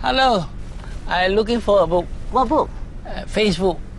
Hello, I'm looking for a book. What book? Facebook.